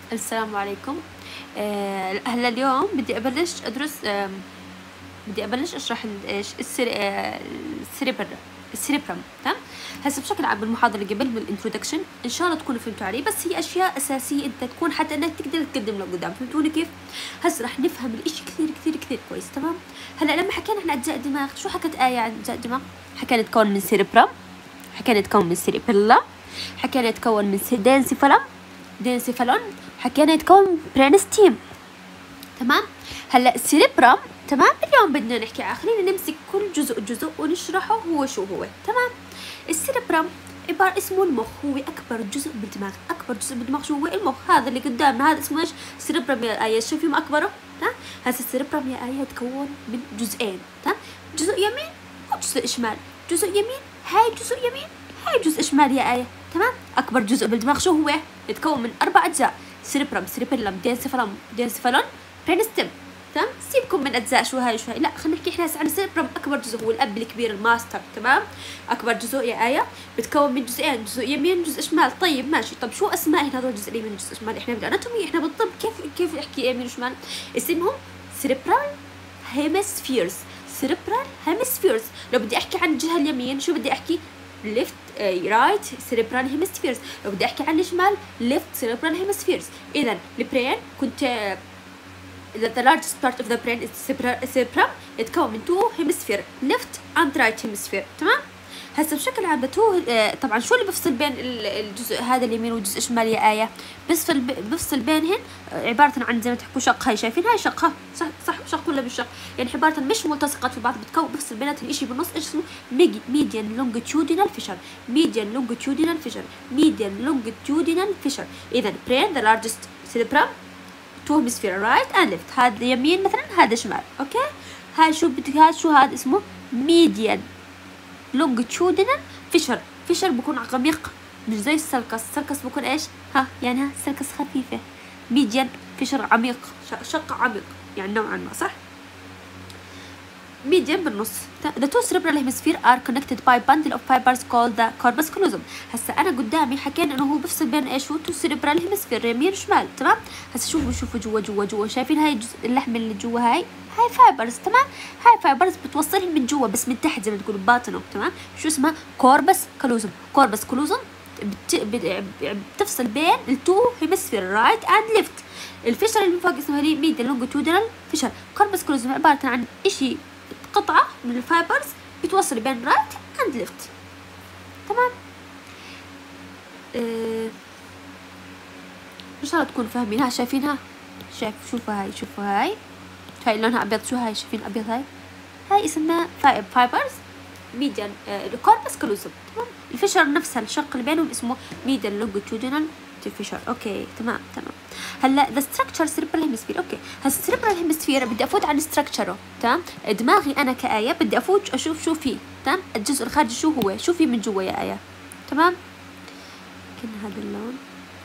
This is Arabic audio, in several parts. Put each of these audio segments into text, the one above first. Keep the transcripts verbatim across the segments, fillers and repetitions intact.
السلام عليكم. آه، هلا اليوم بدي ابلش ادرس آه، بدي ابلش اشرح ال- ايش السر... آه، السريبر السريبرم. تمام. هسه بشكل عام بالمحاضره اللي قبل بالانترودكشن ان شاء الله تكونوا فهمتوا عليه، بس هي اشياء اساسيه انت تكون حتى انك تقدر تقدم لقدام. فهمتوني كيف؟ هسه رح نفهم الاشي كثير كثير كثير كويس. تمام. هلا لما حكينا عن اجزاء الدماغ، شو حكت ايه عن اجزاء الدماغ؟ حكينا تكون من سيريبرم، حكينا تكون من سيريبيلا، حكينا تكون من دينسيفالم دينسيفالون، حكينا يتكون برينستيم. تمام. هلا السيريبرام، تمام، اليوم بدنا نحكي عنه. خلينا نمسك كل جزء جزء ونشرحه هو شو هو. تمام. السيريبرام عبارة اسمه المخ، هو أكبر جزء بالدماغ. أكبر جزء بالدماغ شو هو؟ المخ. هذا اللي قدامنا هذا اسمه إيش؟ سيريبرام يا آية. شايفين أكبره؟ تمام. هذا السيريبرام يا آية يتكون من جزئين. تمام. جزء يمين وجزء شمال. جزء يمين، هاي جزء يمين، هاي جزء شمال يا آية. تمام. أكبر جزء بالدماغ شو هو؟ يتكون من أربع أجزاء: سيريبرام، سيريبيلم، دينسيفالم، دينسيفالون، برينستم. تمام. سيبكم من اجزاء شو هاي شو هاي، لا خلينا نحكي احنا هسه عن السيربرم. اكبر جزء هو الاب الكبير الماستر. تمام. اكبر جزء يا ايه بتكون من جزئين، جزء يمين جزء شمال. طيب ماشي، طب شو اسماء هذول الجزء اليمين والجزء الشمال؟ احنا بالاناتومي، احنا بالطب كيف كيف نحكي يمين وشمال؟ اسمهم سيربرال هيمسفيرز. سيربرال هيمسفيرز. لو بدي احكي عن الجهه اليمين شو بدي احكي؟ ليفت رايت سيربرال هيمسفيرز. لو بدي احكي عن الشمال ليفت سيربرال هيمسفيرز. اذا البرين كنت the largest part of the brain is cerebrum. يتكون من two hemisphere left and right hemisphere. تمام. هسه بشكل عام تو آه طبعا شو اللي بفصل بين الجزء هذا اليمين والجزء الشمال يا آية؟ بفصل بفصل بينهن آه عبارة عن زي ما تحكوا شق. هاي شايفين هاي شق؟ صح صح شق ولا بالشق؟ يعني عبارة مش ملتصقات في بعض، بتكون بفصل بيناتهم شيء بالنص. ايش اسمه؟ median longitudinal fissure. median longitudinal fissure. median longitudinal fissure. إذا brain the largest cerebrum تو هيمسفير رايت اند ليفت. هذا يمين مثلا، هذا شمال. اوكي. هاي شو بدك؟ هذا شو هذا اسمه؟ ميديان لونجيتيودينال فيشر. فيشر بكون عميق مش زي السلكس. السلكس بكون ايش؟ ها يعني ها سلكس خفيفه. ميديان فيشر عميق، شق عميق يعني نوعا ما، صح؟ median بالنص. the two cerebral hemisphere are connected by bundle of fibers called the corpus callosum. هسا انا قدامي حكينا انه هو بفصل بين ايش؟ هو two cerebral hemisphere يمين وشمال. تمام. هسا شوفوا شوفوا جوا جوا جوا، شايفين هاي جزء اللحم اللي جوا؟ هاي هاي فايبرز. تمام. هاي فايبرز بتوصلهم من جوا بس من تحت زي ما تقولوا باطنه. تمام. شو اسمها؟ corpus callosum. corpus callosum بت... بت... بتفصل بين التو هيمسفير رايت اند ليفت. الفيشر اللي من فوق اسمها لي ميديان لونجيتودينال فيشر. corpus callosum عبارة عن اشي قطعة من الفايبرز بتوصل بين رايت اند ليفت. تمام. اه ان شاء الله تكونوا فاهمينها. شايفينها؟ شايف شوفوا هاي، شوفوا هاي هاي لونها ابيض. شو هاي؟ شايفين ابيض؟ هاي هاي اسمها فايبرز ميديان كوربس كالوزوم. تمام. الفشر نفسها الشق اللي بينهم اسمه ميديان لونجيتودينال فيشر. اوكي تمام تمام. هلا ذا ستراكشر سيربرال هيمسفير. اوكي هسه السيربرال هيمسفير بدي افوت عن ستراكشره. تمام. دماغي انا كآية بدي افوت اشوف شو فيه. تمام. الجزء الخارجي شو هو؟ شو فيه من جوا يا آية؟ تمام. كنا هذا اللون.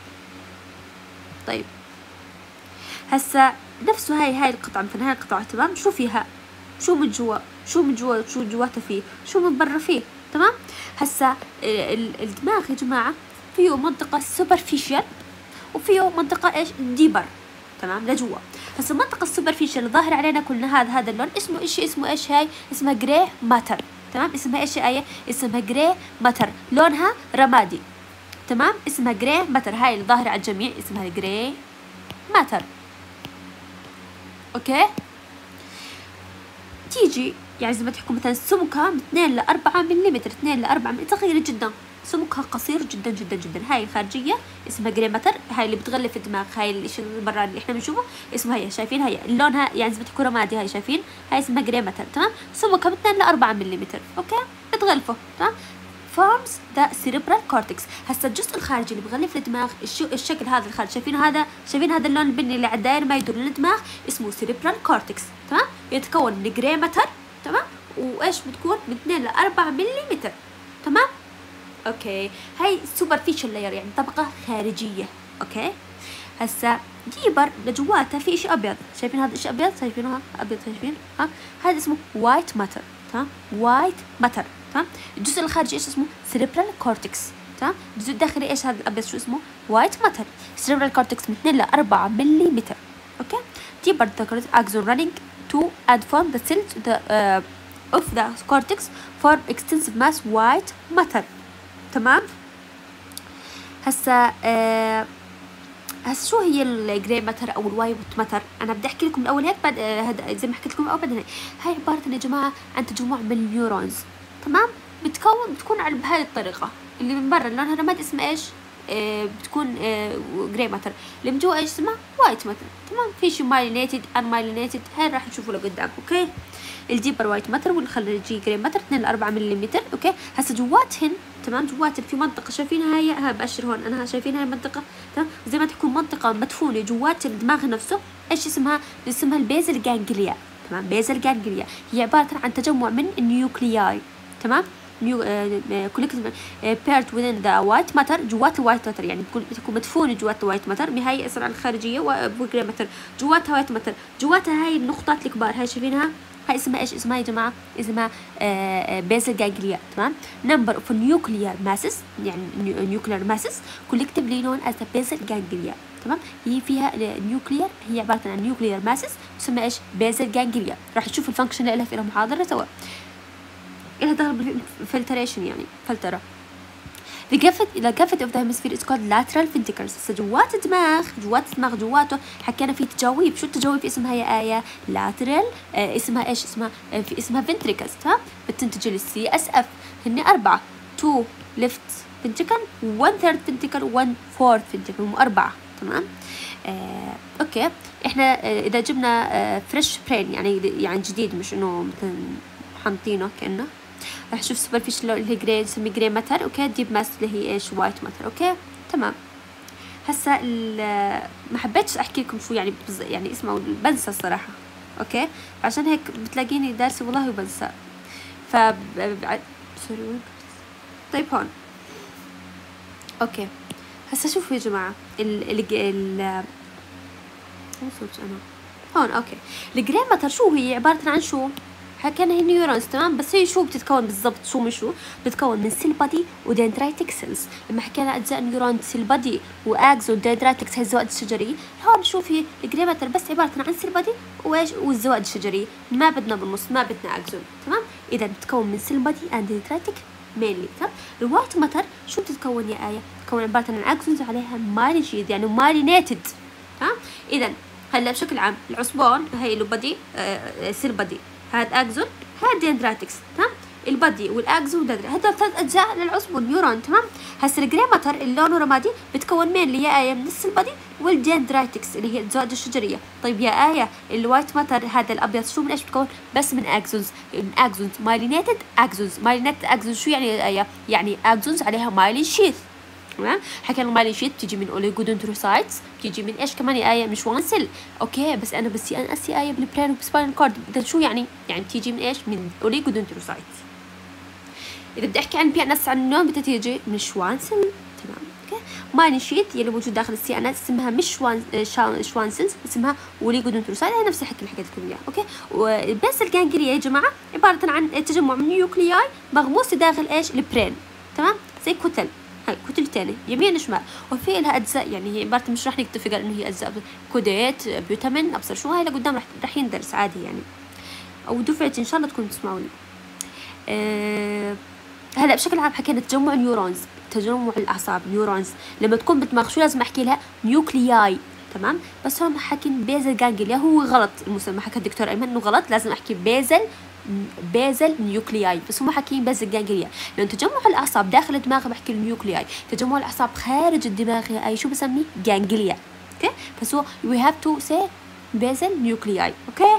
طيب هسه نفسه هاي هاي القطعة مثلا، هاي القطعة. تمام. شو فيها؟ شو من جوا؟ شو من جوا؟ شو جواته فيه؟ شو من برا فيه؟ تمام. هسه الدماغ يا جماعة فيه منطقة سوبرفيشال وفيه منطقة ايش؟ ديبر. تمام. لجوا. هسه المنطقة السوبرفيشال ظاهر علينا كلنا هذا هذا اللون اسمه ايش؟ اسمه ايش؟ هاي اسمها جراي ماتر. تمام. اسمها ايش يا آية؟ اسمها جراي ماتر، لونها رمادي. تمام. اسمها جراي ماتر. هاي اللي ظاهرة على الجميع اسمها جراي ماتر. اوكي. تيجي يعني زي ما تحكوا مثلا سمكها من اثنين ل أربعة ملم، اثنين ل أربعة ملم، صغيرة جدا. سمكها قصير جدا جدا جدا. هاي الخارجية اسمها جراي ماتر. هاي اللي بتغلف الدماغ. هاي الشيء البراني اللي احنا بنشوفه اسمها هي. شايفين هي لونها يعني زي ما تحكوا رمادي. هاي شايفين؟ هاي اسمها جراي ماتر. تمام. سمكها من اثنين ل أربعة ملم. اوكي. بتغلفه. تمام. forms the cerebral cortex. هسه الجزء الخارجي اللي بغلف الدماغ الشكل هذا الخارجي. شايفين هذا؟ شايفين هذا اللون البني اللي على الداير ما يدور للدماغ اسمه cerebral cortex. تمام. يتكون من جراي ماتر. تمام. وايش بتكون؟ من اثنين ل أربعة ملم. تمام. اوكي. هاي superficial layer يعني طبقة خارجية. اوكي. هسه ديبر لجواتها في شيء ابيض. شايفين هذا الشيء ابيض؟ شايفينه ابيض؟ شايفين؟ ها هذا اسمه white matter. تمام. white matter. تمام. الجزء الخارجي ايش اسمه؟ cerebral cortex. تمام. الجزء الداخلي ايش هذا الابيض شو اسمه؟ وايت ماتر. cerebral cortex من اثنين ل أربعة ملم. اوكي. deeper the cortex axon running to and from the cells the uh, of the cortex for extensive mass white matter. تمام. هسا آه هسا شو هي الجراي ماتر او الوايت ماتر؟ انا بدي احكي لكم الاول هيك بعد هذا زي ما حكيت لكم اول بعدين هيك. هاي عباره يا جماعه عن تجمع من النيورونز، تمام؟ بتكون بتكون على بهاي الطريقه، اللي من برا لونها رماد اسمها ايش؟ آه بتكون آه جراي ماتر، اللي من جوا ايش اسمها؟ وايت ماتر. تمام. في شي مايلينيتد ان مايلينيتد، هاي راح نشوفه لقدام. اوكي. الديبر وايت ماتر والخارجي جراي ماتر اثنين ل أربعة ملم. اوكي. هسا جواتهن تمام جوات في منطقة شايفينها هي ها بأشر هون أنا شايفين هاي المنطقة تمام زي ما تكون منطقة مدفونة جوات الدماغ نفسه. إيش اسمها؟ اسمها البيزل جانجليا. تمام. بيزل جانجليا هي عبارة عن تجمع من النيوكلياي. تمام. نيو كولكتيف بيرت وذين ذا وايت ماتر، جوات الوايت ماتر يعني بتكون بتكون مدفونة جوات الوايت ماتر. هاي اسرع الخارجية وجراي ماتر جواتها وايت ماتر، جواتها هاي النقطات الكبار هاي شايفينها. هاي اسمها ايش اسمها يا جماعه؟ اسمها بيزل جانجليا. تمام. نمبر اوف نيوكليير ماسس يعني نيوكليير ماسس كولكتيفلي نون از بيزل جانجليا. تمام. هي فيها نيوكليير، هي عباره عن نيوكليير ماسس تسمى ايش؟ بيزل جانجليا. راح تشوف الفانكشن اللي لها في محاضره سوا، لها دخل بالفلتريشن يعني فلتره. The cavity the cavity of the hemisphere is called lateral ventricles. هسه جوات الدماغ جوات الدماغ جواته حكينا في تجاويب. شو التجاويب اسمها يا آية؟ lateral آه اسمها ايش اسمها؟ آه في اسمها ventricles. تمام. بتنتج السي اس اف. هن أربعة two left ventricle one third ventricle one fourth ventricle هم أربعة. تمام. آه اوكي. احنا آه اذا جبنا آه فريش برين يعني يعني جديد مش انه مثلا حنطينه كأنه راح نشوف سوبرفيشال اللي هي جراي نسميه جراي ماتر. اوكي. ديب ماس اللي هي ايش؟ وايت ماتر. اوكي. تمام. هسا ما حبيتش احكي لكم شو يعني بز... يعني اسمه بنسى الصراحه. اوكي. عشان هيك بتلاقيني دارسه والله وبنسى. ف سوري. طيب هون. اوكي. هسا شوفوا يا جماعه ال ال ال انا هون. اوكي. الجراي ماتر شو هي؟ عباره عن شو؟ حكينا هي نيورونز. تمام. بس هي شو بتتكون بالضبط؟ شو مش شو بتتكون من سيل بادي ودندرايتك سيلز. لما حكينا اجزاء نيورون سيل بادي واكزون ودندرايتكس هي الزوائد الشجريه، هون شوف هي الجراي ماتر بس عباره عن سيل بادي وايش والزوائد الشجريه، ما بدنا بالنص ما بدنا اكزون. تمام. اذا بتتكون من سيل بادي اند دندرايتك مينلي. تمام. الوايت ماتر شو بتتكون يا آية؟ بتتكون عباره عن اكزونز عليها مايلين شيد يعني مايلينيتد. تمام. اذا هلا بشكل عام العصبون هي له بادي آه سيل بادي، هذا اكزون هذا دندراتكس. تمام. البادي والاكزون والدندرا هذول ثلاث اجزاء للعصب والنيورون. تمام. هسه الجراي ماتر اللي لونه رمادي بتكون مين اللي يا آية من البادي والدندرايتكس اللي هي الزوائد الشجريه. طيب يا آية الوايت ماتر هذا الابيض شو من ايش بتكون؟ بس من اكزونز. من اكزونز مايلينيتد اكزونز. مايلينيتد اكزونز شو يعني يا آية؟ يعني اكزونز عليها مايلين شيث. تمام. حكينا المايلين شيت بتيجي من اوليجودندروسايتس، بتيجي من ايش كمان يا آية؟ من شوان سيل. اوكي. بس انا بس انا اسي آية بالبرين وبسباينال كورد. اذا شو يعني؟ يعني بتيجي من ايش؟ من اوليجودندروسايتس. اذا بدي احكي عن بي ان اس عن النوم بتيجي من شوان سيل. تمام. اوكي. مايلين شيت يلي موجود داخل السي ان اس اسمها مش شوان شوان سيلز، اسمها اوليجودندروسايت. هي نفس الحكي اللي حكيت لكم اياه. اوكي. وبس الجانجليا يا جماعه عباره عن تجمع من نيوكلياي مغموسه داخل ايش؟ البرين. تمام. زي كتل، هاي كتلتين يمين شمال، وفي لها اجزاء يعني هي عباره مش راح نكتفي قال انه هي اجزاء كوديت بيوتامين ابصر شو هاي لقدام راح راح يندرس عادي يعني، او دفعتي ان شاء الله تكونوا تسمعوني. أه هلا بشكل عام حكينا تجمع نيورونز، تجمع الاعصاب نيورونز لما تكون بالدماغ شو لازم احكي لها؟ نيوكلياي. تمام. بس هون حاكين بيزل جانجليا هو غلط المسمى، حكى الدكتور ايمن انه غلط، لازم احكي بيزل بيزل نيوكلياي، بس هم حاكيين بيزل جانجليا لأن تجمع الأعصاب داخل الدماغ بحكي النيوكلياي، تجمع الأعصاب خارج الدماغ يا أي شو بسميه؟ جانجليا. أوكي. بس هو we have to say بيزل نيوكلياي. أوكي.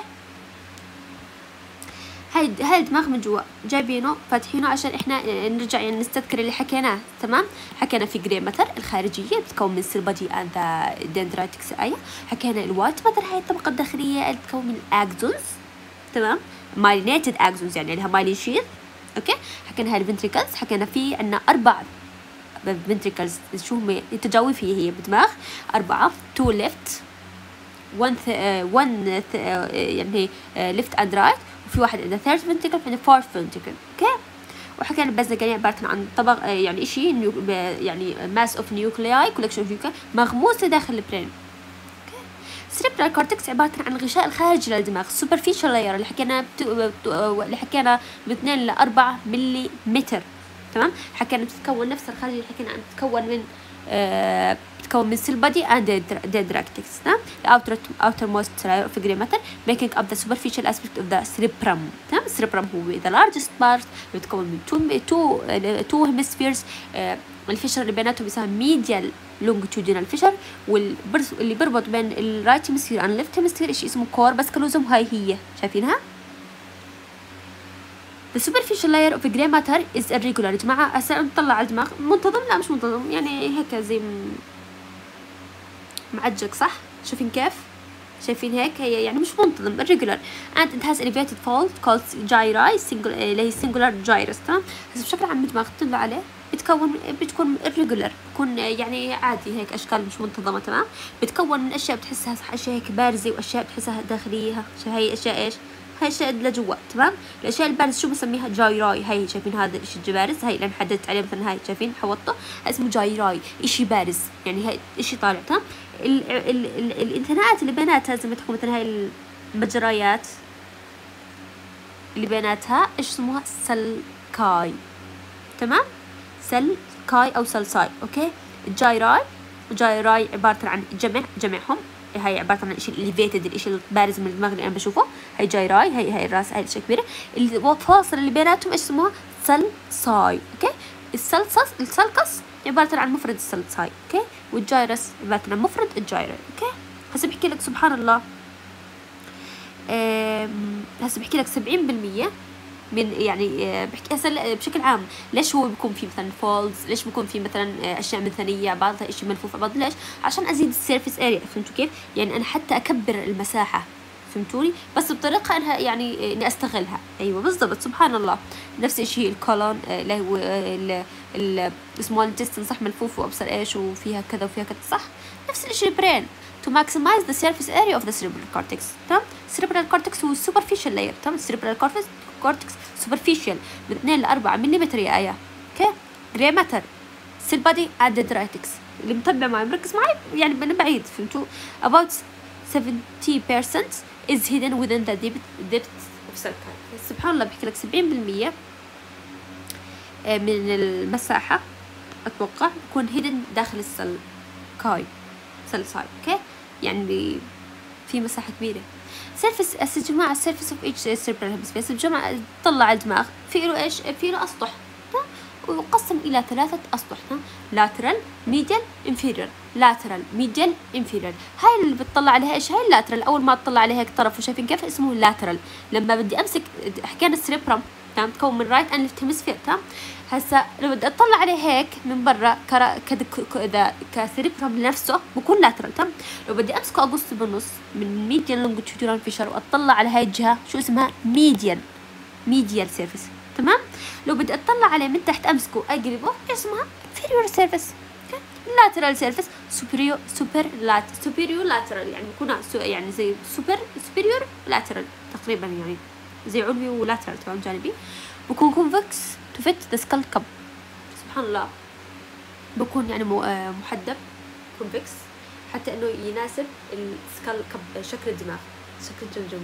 هاي هاي الدماغ من جوا جايبينه فاتحينه عشان احنا نرجع يعني نستذكر اللي حكيناه. تمام. حكينا في جراي ماتر الخارجيه بتكون من سيل بادي اند دندرايتكس. ايه. حكينا الوايت ماتر هاي الطبقه الداخليه اللي بتكون من الاكزونز. تمام. مايلينيتد اكزونز يعني لها مايلين شيث. اوكي. حكينا هاي الفنتريكلز، حكينا في عندنا اربع فنتريكلز شو هم التجاويف هي هي بالدماغ اربعه، تو ليفت one one يعني ليفت اند رايت، وفي واحد عندنا ثيرد فنتريكل وعندنا فورث فنتريكل. اوكي. وحكينا البازلجانية عبارة عن طبق يعني إشي نيو يعني ماس أوف نيوكلياي كولكشن اوف نيوكلياي مغموسة داخل البرين. سيريبرال كورتكس عبارة عن الغشاء الخارجي للدماغ سوبرفيشال لاير اللي حكينا بتو... اللي حكينا باثنين لأربعة ملي متر. تمام. حكينا بتتكون نفس الخارجي اللي حكينا عن بتتكون من آه بتتكون من سيل بادي اند ديدراكتكس. تمام. outer outermost layer of gray matter making up the superficial aspect of the cerebrum. تمام. السيربرم هو the largest part بتتكون من two two two hemispheres. آه الفشر اللي بيناتهم بيسمى ميديال لونجيتودينال فيشر، والبرز اللي بيربط بين الرايت هيمسفير اند ليفت هيمسفير شيء اسمه كوربس كالوزوم. هاي هي شايفينها. The superficial layer of gray matter is irregular. يا جماعة هسه نطلع على الدماغ منتظم، لا مش منتظم، يعني هيك زي معجق صح؟ شايفين كيف؟ شايفين هيك هي يعني مش منتظم irregular and it has elevated fold called gyri single اللي هي singular gyrus. تمام. هسه بشكل عام الدماغ تطلع عليه بتكون بتكون irregular، بتكون يعني عادي هيك اشكال مش منتظمه. تمام. بتكون من اشياء بتحسها اشياء هيك بارزه واشياء بتحسها داخليها. هي اشياء ايش؟ هاي اشياء لجوا. تمام. الاشياء البارزه شو بسميها؟ جايراي. هاي شايفين هذا الاشي البارز، هاي اللي حددت عليه مثلا، هاي شايفين حوطه اسمه جايراي، اشي بارز يعني هاي اشي طالع. تمام. ال ال ال الانتناءات اللي بيناتها زي ما تكون مثلا هاي المجريات اللي بيناتها ايش اسمها؟ سلكاي. تمام. سل كاي او سلساي. اوكي. الجايراي الجايراي عباره عن جمع جمعهم. هاي عباره عن الشيء الليفيتد، الشيء البارز من الدماغ اللي انا بشوفه. هاي جايراي، هاي هاي الراس، هاي الاشياء كبيره. الفاصل اللي بيناتهم ايش اسمها؟ سلساي. اوكي. السلسس السلكس عباره عن مفرد السلساي. اوكي. والجايرس عباره عن مفرد الجايراي. اوكي. هسه بحكي لك سبحان الله، هسه بحكي لك سبعين بالمية من يعني بحكي هسه بشكل عام ليش هو بيكون في مثلا فولز، ليش بيكون في مثلا اشياء مثليه بعضها اشي ملفوف على بعض، ليش؟ عشان ازيد السيرفيس اريا. فهمتوا كيف؟ يعني انا حتى اكبر المساحه، فهمتوني؟ بس بطريقه انها يعني اني استغلها. ايوه بالضبط. سبحان الله. نفس الشيء الكولون اللي هو السمول انتستين صح، ملفوف وابصر ايش وفيها كذا وفيها كذا صح. نفس الشيء البرين to maximize the surface area of the cerebral cortex. تمام. cerebral cortex هو superficial layer. تمام. cerebral cortex cortex superficial من اثنين لأربعة مليمتر يا آية. اوكي. gray matter cell body and dendrites. اللي متبع معي مركز معي يعني من بعيد، فهمتوا؟ about seventy percent is hidden within the depth depth of cell kite. سبحان الله بحكي لك سبعين بالمية من المساحة أتوقع بكون hidden داخل السل كاي سل ساي. اوكي. يعني في مساحة كبيرة. سيرفس يا جماعة السيرفس اوف ايتش سيربرال هيمسفير يا جماعة طلع على الدماغ في له ايش؟ في له أسطح ويقسم إلى ثلاثة أسطح. لاترال ميديال انفيريور. لاترال ميديال انفيريور. هاي اللي بتطلع عليها ايش؟ هاي اللاترال. أول ما تطلع عليها هيك طرف وشايفين كيف اسمه لاترال. لما بدي أمسك حكينا السيربرم تمام تكون من رايت اند ليفت هيمسفير. تمام. هسا لو بدي اطلع عليه هيك من برا كرا كذا كذا كسيربرم لنفسه بكون لاترال. تمام. لو بدي امسكه اقص بالنص من ميديال لونجيتودينال فيشر واطلع على هاي الجهه شو اسمها؟ ميديال ميديال سيرفيس. تمام. لو بدي اطلع عليه من تحت امسكه اقلبه اسمها inferior surface. lateral surface superior super lat superior lateral يعني بكون يعني زي super superior lateral تقريبا يعني زي علوي ولاترال. تمام. جانبي. بكون convex to fit the skull cup. سبحان الله. بكون يعني محدب convex حتى انه يناسب السكال كب شكل الدماغ شكل الجمجمة.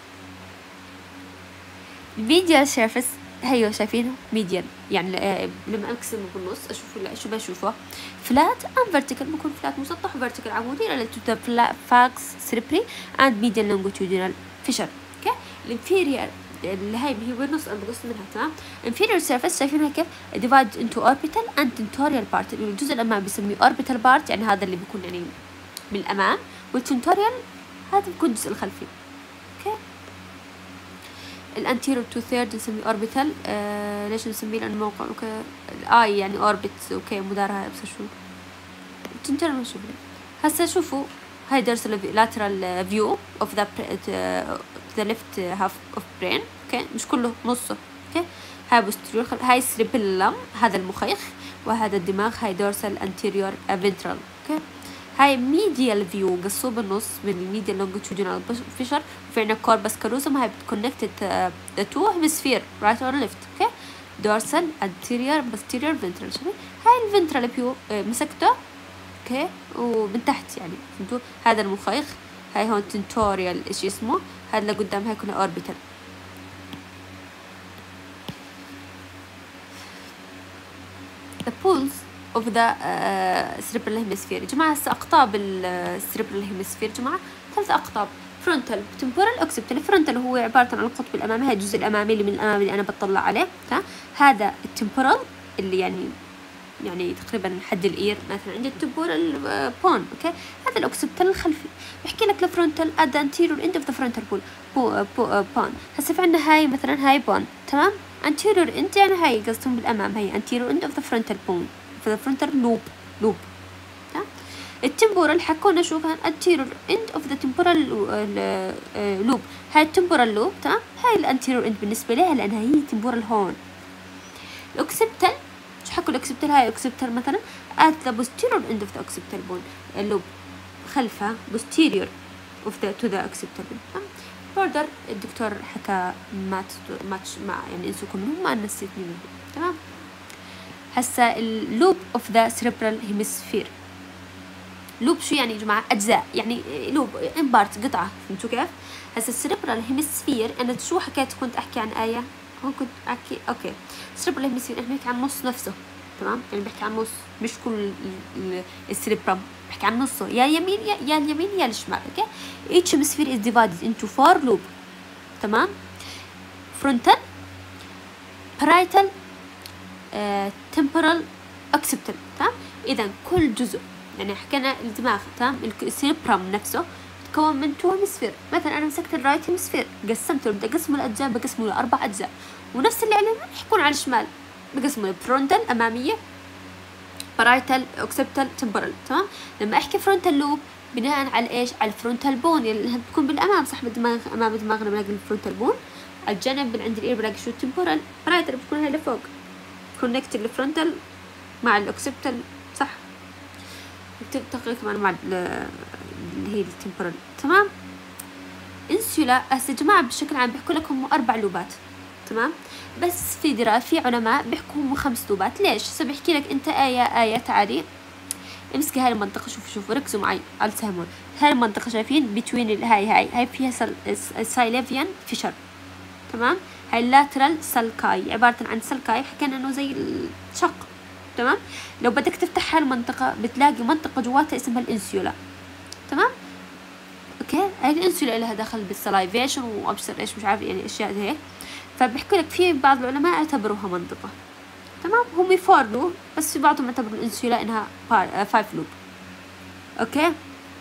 الميديال سيرفيس هيو شايفينه ميديال يعني آه لما اقسمه بالنص اشوفه لا شو بشوفه فلات ام فيرتيكال بكون فلات مسطح فيرتيكال عمودي related to the fax cerebri and medial longitudinal fissure. اوكي. الانفيريور اللي هاي هي بالنص انا بقص منها. تمام. inferior surface شايفينها كيف divide into orbital and tentorial part. الجزء الامامي بسميه orbital part يعني هذا اللي بيكون يعني من الامام، والتنتوريال هذا بيكون الجزء الخلفي. اوكي. الانتيريور تو ثيرد نسميه اوربيتال. آه ليش نسميه؟ لان موقع اوكي الاي يعني اوربت. اوكي. مدارها بس شو التنتوريال ما شوفوا. هسه شوفوا هاي dorsal lateral view of the the left half of brain. اوكي. مش كله نصه. اوكي. هاي posterior هاي cerebellum هذا المخيخ، وهذا الدماغ هاي dorsal anterior ventral. اوكي. هاي ميديال فيو قصوه بالنص من الميديال لونجيتودينال فيشر، وفي عندنا كوربس كالوزوم هاي بتكونكتد ذا تو هيمسفير رايت اور ليفت. اوكي. dorsal anterior posterior ventral. شوفي هاي الفنترال بيو مسكته اوكي ومن تحت يعني فهمتوا، هذا المخيخ، هاي هون تنتوريال ايش اسمه، هذا اللي قدام هاي كله اوربيتال. the pulse of the uh, cerebral hemisphere. جماعة أقطاب السيربرال هيمسفير جماعة ثلاث أقطاب، فرونتال تمبورال اوكسيبتال. فرونتال هو عبارة عن القطب الأمامي، هذا الجزء الأمامي اللي من الأمام اللي أنا بطلع عليه، تمام. هذا التمبورال اللي يعني يعني تقريبا حد الإير مثلا عند التمبورال بون، أوكي. هذا الأوكسيبتال الخلفي. بحكي لك الفرونتال at the anterior end of the frontal bone بو بو بون. هسه في عندنا هاي مثلا هاي بون، تمام. anterior end يعني هاي قصدهم بالأمام، هاي anterior end of the frontal bone في the frontal loop loop، تمام. التمبورال حكونا شوفها anterior end of the temporal loop، هاي التمبورال لوب، تمام. هاي الانتيريور end بالنسبة لها لأنها هي تمبورال هون. الأوكسيبتال شو حكوا الأوكسيبتال؟ هاي أوكسيبتال مثلا at the posterior end of the occipital bone اللوب خلفها posterior of the to the occipital bone، تمام. border الدكتور حكى ما ما ما يعني انسوكم منهم، ما نسيت منهم، تمام. هسا اللوب of the cerebral hemisphere. لوب شو يعني يا جماعة؟ أجزاء، يعني لوب امبارت قطعة، فهمتوا كيف؟ هسا السيربرال هيمسفير أنا شو حكيت؟ كنت أحكي عن آية هون، كنت أحكي أوكي السيربرال هيمسفير إحنا بنحكي عن نص نفسه، تمام. يعني بحكي عن نص، مش كل السيربرام، بحكي عن نصه، يا اليمين يا, يا اليمين يا الشمال، أوكي. each hemisphere is divided into four loop، تمام. frontal parietal uh, temporal occipital، تمام. إذا كل جزء يعني حكينا الدماغ، تمام. السيربرام نفسه تكون من تو هيمسفير. مثلا أنا مسكت الرايت هيمسفير قسمته، بدي أقسمه لأجزاء، بقسمه لأربع أجزاء، ونفس اللي على اليمين حيكون على الشمال، بقسمه لفرونتال أمامية، بارايتال، اوكسيبتال، تمبورال، تمام. لما أحكي فرونتال لوب بناء على إيش؟ على الفرونتال بون اللي بتكون بالأمام، صح؟ بالدماغ أمام دماغنا بنلاقي الفرونتال بون، على الجنب من عند الإير بنلاقي شو التمبورال، بارايتال بتكون هاي لفوق كونكت الفرونتال مع الأوكسيبتال، صح؟ تلتقي كمان مع اللي هي التمبورال، تمام. انسولا هسه جماعة بشكل عام بيحكوا لكم أربع لوبات، تمام. بس في دراسة في علماء بيحكوا هم خمس لوبات. ليش؟ هسه بحكي لك أنت آية آية تعالي امسكي هاي المنطقة، شوفوا شوفوا ركزوا معي على السهمون. هاي المنطقة شايفين بتوين هاي هاي هاي فيها سايليفيان فيشر، تمام. هاي اللاترال سالكاي عبارة عن سالكاي، حكينا إنه زي الشق، تمام. لو بدك تفتح هاي المنطقة بتلاقي منطقة جواتها اسمها الانسيولا، تمام. اوكي هاي الانسيولا لها دخل بالسلايفيشن وابصر ايش مش عارف يعني اشياء هيك، فبحكي لك في بعض العلماء اعتبروها منطقة، تمام. هم فور لوب بس في بعضهم اعتبروا الانسيولا انها فايف لوب، اوكي.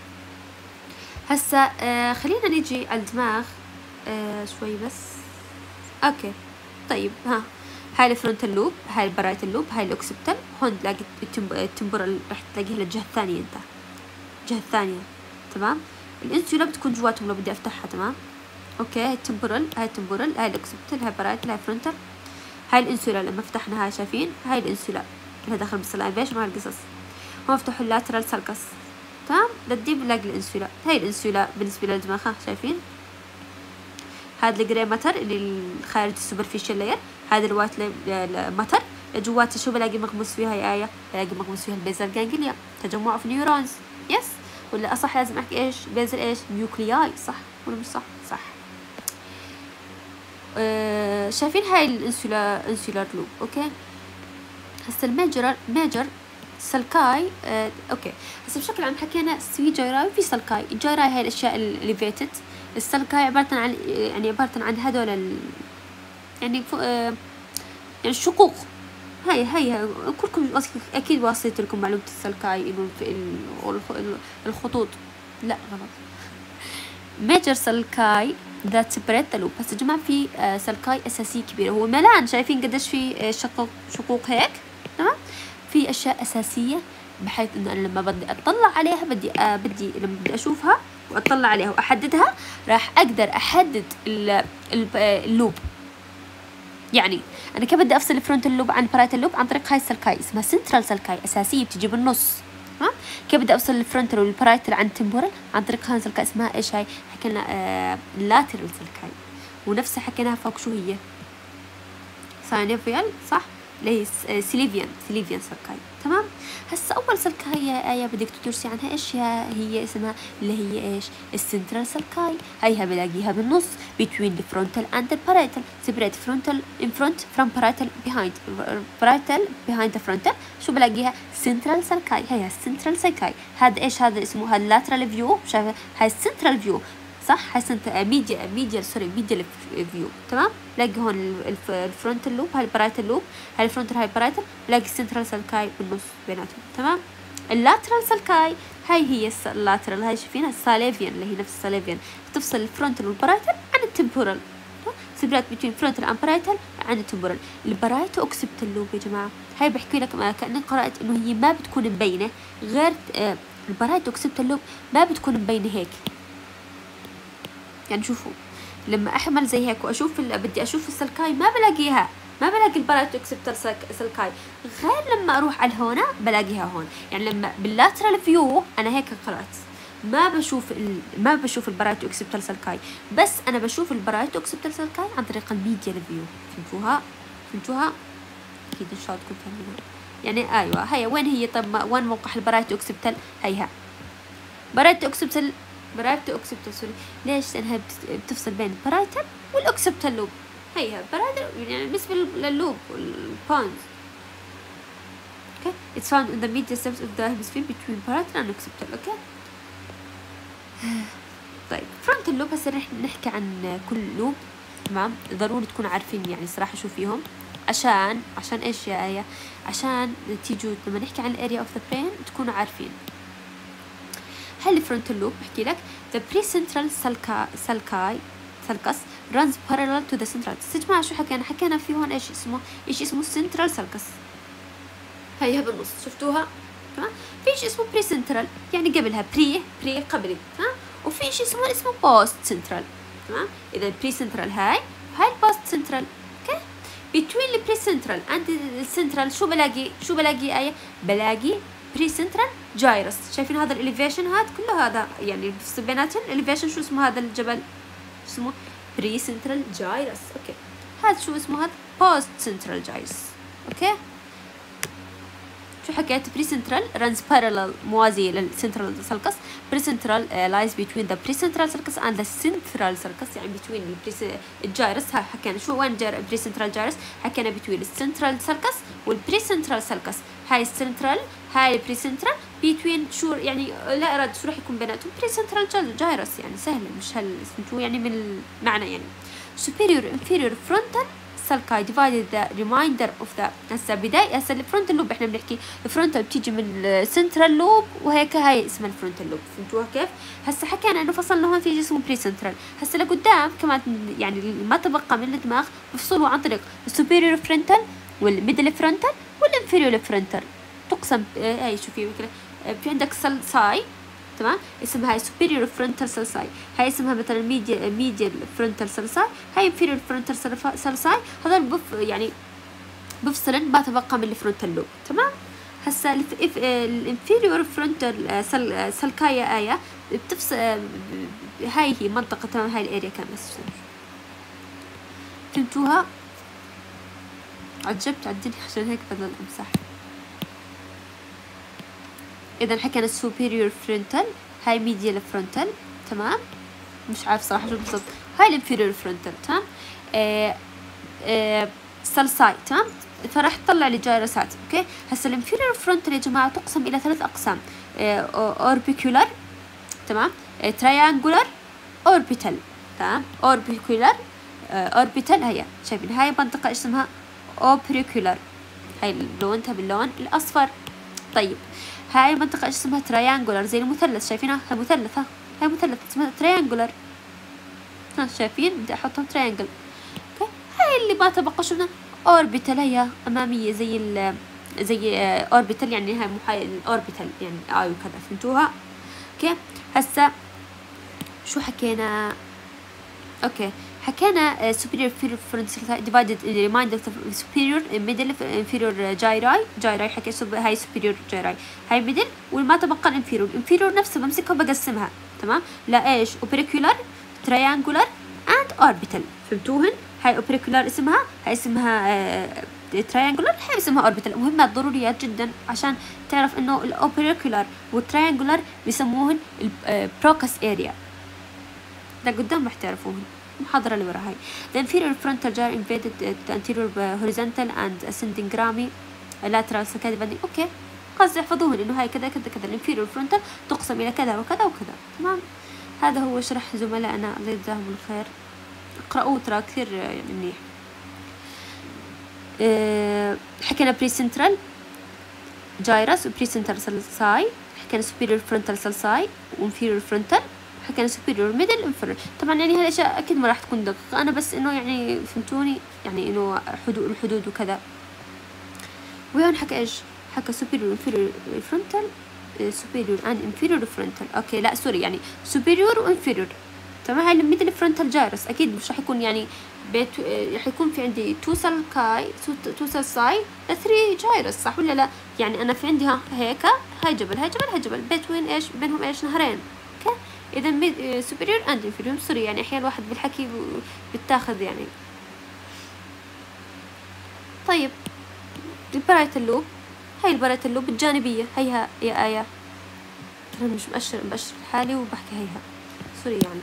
هسا آه خلينا نيجي على الدماغ آه شوي بس، اوكي. طيب ها هاي الفرونتال لوب، هاي البرايتال لوب، هاي الاوكسيبتال. هون تلاقي التمبورال راح تلاقيها للجهة الثانية، انت الجهة الثانية، تمام. الانسولا بتكون جواتهم لو بدي افتحها، تمام. اوكي هاي التمبورال، هاي التمبورال، هاي الاوكسيبتال، هاي برايتال، هاي فرونتال، هاي الانسولا. لما فتحنا هاي شايفين هاي الانسولا لها دخل بالسلايفيشن وهاي القصص. هون افتحوا اللاترال سالكس، تمام. للديب بنلاقي الانسولا. هاي الانسولا بالنسبة للدماغ شايفين هذا الجري ماتر اللي خارج السوبرفيشال لاير، هذا الوايت ماتر جواته شو بلاقي مغموس فيها يا آية؟ بلاقي مغموس فيها البيزل جانجليا، تجمع في نيورونز، يس ولا أصح؟ لازم أحكي إيش؟ بيزل إيش؟ نيوكلياي، صح ولا مش صح؟ صح. آه شايفين هاي الانسولا انسولار لوب، أوكي. هسا الميجر ميجر سالكاي، آه أوكي. هسا بشكل عام حكينا في جيراي وفي سالكاي. الجيراي هاي الأشياء الليفيتد، السالكاي عبارة عن يعني عبارة عن هذول ال يعني آه يعني الشقوق. هاي هاي كلكم أكيد واصلت لكم معلومة السالكاي إنه الخطوط، لا غلط. ميجر سالكاي ذات سبريت ذا لوب. بس يا جماعة في آه سالكاي أساسية كبيرة، هو ملان، شايفين قديش في آه شقوق شقوق هيك، تمام. في أشياء أساسية بحيث إنه أنا لما بدي أطلع عليها بدي آه بدي لما بدي أشوفها وأطلع عليها وأحددها راح أقدر أحدد اللوب. يعني أنا كيف بدي أفصل الفرونتال لوب عن البارايتال لوب؟ عن طريق هاي السالكاي اسمها سنترال سالكاي، أساسية بتجي بالنص، ها. كيف بدي أفصل الفرونتال والبارايتال عن التمبورال؟ عن طريق هاي السالكاي اسمها إيش؟ هاي حكينا آه لاترال سالكاي، ونفسها حكيناها فوق شو هي؟ ساينوفيال صح، اللي هي سيليفيان سيليفيان سلكاي. تمام. هسا أول سلكاي يا آية بدك تدرسي عنها إيش هي؟ هي اسمها اللي هي إيش؟ السنترال سلكاي. هيها بلاقيها بالنص between the frontal and the parietal. separate frontal in front from parietal behind. parietal behind the frontal. شو بلاقيها؟ central سلكاي. هيها السنترال سلكاي. هذا إيش هذا اسمه؟ هذا lateral view. شايفة؟ هاي السنترال فيو صح. هاي سنت ميديا ميديا سوري ميديا فيو. تمام. لاقي هون الفرونتال لوب، هاي البرايتال لوب، هاي الفرونتال هاي البرايتال، لاقي السنترال سلكاي بالنص بيناتهم. تمام. اللاترال سلكاي هاي هي اللاترال، هاي شايفينها الساليفيان اللي هي نفس الساليفيان، تفصل الفرونتال والبرايتال عن التمبورال. سيبريت بين فرونتال اند برايتال عن التمبورال. البرايتو اوكسبتال لوب يا جماعه هاي بحكي لك كأني قرأت انه هي ما بتكون مبينه غير آه البرايتو اوكسبتال لوب ما بتكون مبينه هيك. يعني شوفوا لما احمل زي هيك واشوف بدي اشوف السلكاي ما بلاقيها، ما بلاقي البرايتو اوكسبتال سلكاي غير لما اروح على هون بلاقيها هون. يعني لما باللاترال فيو انا هيك قرأت ما بشوف ال... ما بشوف البرايتو اوكسبتال سلكاي، بس انا بشوف البرايتو اوكسبتال سلكاي عن طريق الميديال فيو. فهمتوها؟ فهمتوها؟ اكيد ان شاء الله تكون فاهمينها. يعني ايوه هي وين هي؟ طب وين موقع البرايتو اوكسبتال؟ هيها برايتو اوكسبتال برايتو اوكسبتال سوري. ليش؟ لانها بتفصل بين البرايتال والاوكسبتال لوب. هيها برايتال يعني بالنسبه لللوب والبونز. اوكي it's found in the medial steps of the hemisphere between parietal and occipital. اوكي طيب فرونتال لوب هسه رح نحكي عن كل لوب. تمام. ضروري تكونوا عارفين يعني صراحه شو فيهم، عشان عشان ايش يا آية؟ عشان تيجوا لما نحكي عن الاريا اوف ذا برين تكونوا عارفين. هاي الفرونتال لوب بحكي لك the precentral sulci sulcus runs parallel to the central. يا جماعه شو حكينا؟ حكينا في هون ايش اسمه؟ ايش اسمه؟ central sulcus. هيها بالنص شفتوها؟ تمام. في شيء اسمه precentral يعني قبلها بري بري قبلي. تمام. وفي شيء اسمه اسمه post central. تمام. اذا precentral هاي هاي post central. اوكي between the precentral and the central شو بلاقي؟ شو بلاقي آية؟ بلاقي بريسنترال جايرس. شايفين هذا الاليفيشن؟ هذا كله هذا يعني بيناتهم الاليفيشن. شو اسمه هذا الجبل؟ اسمه بريسنترال جايرس. اوكي هذا شو اسمه؟ هذا بوست سنترال جايرس. اوكي شو حكيت؟ بريسنترال runs parallel موازي للسنترال سلكس. بريسنترال uh, lies between the precentral sulcus and the central sulcus يعني between الجايرس. ها حكينا شو وين بريسنترال جايرس؟ حكينا between السنترال سلكس والبريسنترال سلكس. هاي السنترال هاي البريسنترال between شو يعني لا اراد شو راح يكون بيناتهم؟ بريسنترال جايرس يعني سهله مش هل شو يعني من المعنى يعني. superior inferior frontal sulci divided the remainder of the. هسا بداية هسا الفرونتال لوب احنا بنحكي الفرونتال بتيجي من السنترال لوب وهيك هاي اسمها الفرونتال لوب. فهمتوها كيف؟ هسا حكينا انه فصلنا هون في جسم بري سنترال. هسا لقدام كمان يعني ما تبقى من الدماغ بفصلوا عن طريق السوبيريور فرونتال والميدل فرونتال والانفيريور فرونتال. تقسم هاي شوفي كده في عندك سلساي. تمام. اسمها هاي superior frontal sulci. هاي اسمها مثلا medial medial frontal sulci. هاي inferior frontal sulci. هذول بف يعني بفصلن ما تبقى من الفرونتال لوب. تمام. هسا الانفيريور فرونتال سلكايا آية بتفصل. هاي هي منطقة. تمام. هاي الاريا كاملة. فهمتوها؟ عجبت عدني عشان هيك بدل امسح. اذا حكينا السوبيريور فرونتال هاي ميديال فرونتال. تمام. مش عارف صراحه شو بالضبط. هاي الانفيريور فرونتال. تمام. آه آه سلساي. تمام. فراح تطلع لي جايرسات. اوكي هسا الانفيريور فرونتال يا جماعه تقسم الى ثلاث اقسام. آه اوربيكولار. تمام. آه تريانجولار اوربيتال. تمام. اوربيكولار آه اوربيتال. هي شايفين هاي منطقه اسمها اوبريكولار. هاي لونتها باللون الاصفر. طيب هاي منطقة ايش اسمها؟ تريانجولار زي المثلث. شايفينها؟ هاي مثلث. ها هاي مثلث اسمها تريانجولار. ها شايفين؟ بدي احطهم تريانجل. اوكي هاي اللي ما تبقى شفنا اوربيتال. هي امامية زي ال زي اوربيتال يعني هاي محايد الاوربيتال يعني اي وكذا. فهمتوها؟ اوكي هسا شو حكينا؟ اوكي حكينا superior inferior frontal divided remainder of superior middle inferior gyri gyri حكي هاي superior gyri هاي middle والما تبقى الانفيرور. الانفيرور نفسه بمسكها وبقسمها. تمام. لا ايش؟ opercular triangular and orbital. فهمتوهن؟ هاي اوبريكولار اسمها، هاي اسمها آه تراينجولار، هاي اسمها اوربيتال. مهمات ضروريات جدا عشان تعرف انه الاوبريكولار والتراينجولار بيسموهن البروكس اريا. ده قدام رح تعرفوهن المحاضرة اللي وراها هاي. The inferior frontal gyre invaded the anterior horizontal and ascending rami lateral saccade bending. اوكي قصدي احفظوهن انه هاي كذا كذا كذا. الانفيريور فرونتال تقسم الى كذا وكذا وكذا. تمام. هذا هو شرح زملائنا الله يجزاهم الخير. اقرأوه ترى كثير منيح. أه حكينا بري سنترال جايرس وبري سنترال سلساي، حكينا سوبيريور فرونتال سلساي وانفيريور فرونتال، حكينا سوبيريور ميدل انفيريور. طبعا يعني هالاشياء اكيد ما راح تكون دقيقة، انا بس انه يعني فهمتوني يعني انه حدود الحدود وكذا. وهون حكى ايش؟ حكى superior inferior frontal superior and inferior frontal. اوكي لا سوري يعني superior و inferior. تمام. هاي الميدل فرونتال جايرس اكيد مش راح يكون يعني بيت، راح يكون في عندي تو سلكاي تو سلساي ثري جايرس صح ولا لا؟ يعني انا في عندي ها هيك هاي جبل هاي جبل هاي جبل، بيت وين ايش بينهم ايش نهرين. اوكي اذا superior and inferior. سوري يعني احيانا الواحد بالحكي بتاخذ يعني. طيب البرايتال لوب، هاي البرايتال لوب الجانبية هيها يا آية. أنا مش مؤشر مؤشر حالي وبحكي هيها سوري يعني.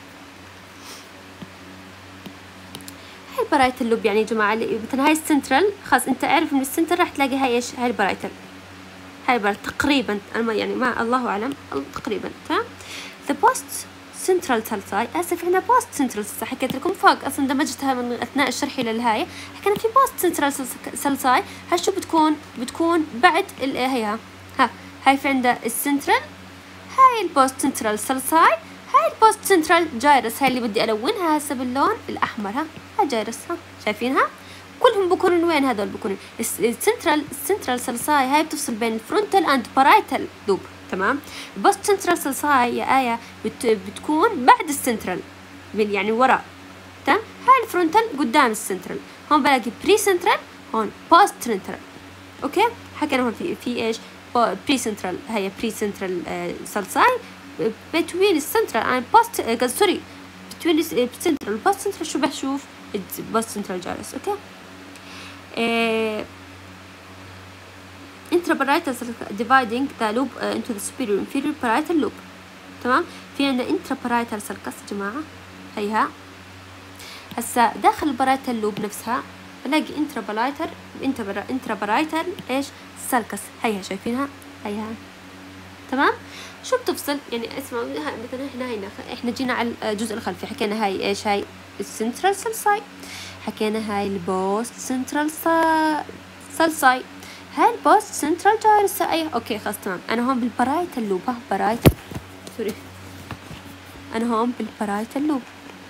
هاي البرايتال لوب يعني يا جماعة مثلا هاي السنترال خلاص أنت عارف من السنترال راح تلاقي هاي إيش هاي البرايتال. هاي البرايتال تقريبا أنا يعني ما الله أعلم تقريبا. تمام. the post سنترال سلساي. هسه في عنا بوست سنترال سلساي حكيت لكم فوق اصلا دمجتها من اثناء الشرح للهاي. حكينا في بوست سنترال سلساي. هاي شو بتكون؟ بتكون بعد هيها ها هاي في عندها السنترال، هاي البوست سنترال سلساي، هاي البوست سنترال جايرس. هاي اللي بدي الونها هسه باللون الاحمر. ها هاي جايرس ها شايفينها كلهم بكونوا وين؟ هذول بكونوا السنترال السنترال سلساي. هاي بتفصل بين الفرونتال اند بارايتال لوب. تمام. البوست سنترال سلساي يا آية بت بتكون بعد السنترال يعني وراء. تمام. هاي الفرونتال قدام السنترال. هون بلاقي بري سنترال، هون بوست سنترال. اوكي حكينا هون في في ايش بري سنترال. هي بري سنترال سلساي بتوين السنترال اند بوست سوري بتوين السنترال والبوست سنترال. شو بشوف؟ البوست سنترال جالس. اوكي إيه intraparietal dividing the loop uh, into the superior inferior parietal loop. تمام. في عندنا intraparietal sulcus يا جماعة هيها. هسا داخل البرايتال لوب نفسها بلاقي intraparietal intraparietal ايش sulcus. هيها شايفينها هيها. تمام. شو بتفصل يعني اسمعوا مثلا احنا هنا احنا جينا على الجزء الخلفي حكينا هاي ايش هاي السنترال سلساي، حكينا هاي البوست سنترال سلساي، هاي البوست سنترال جايرس. اي اوكي خلاص تمام. انا هون بالبرايتال لوب. ها برايتال سوري انا هون بالبرايتال لوب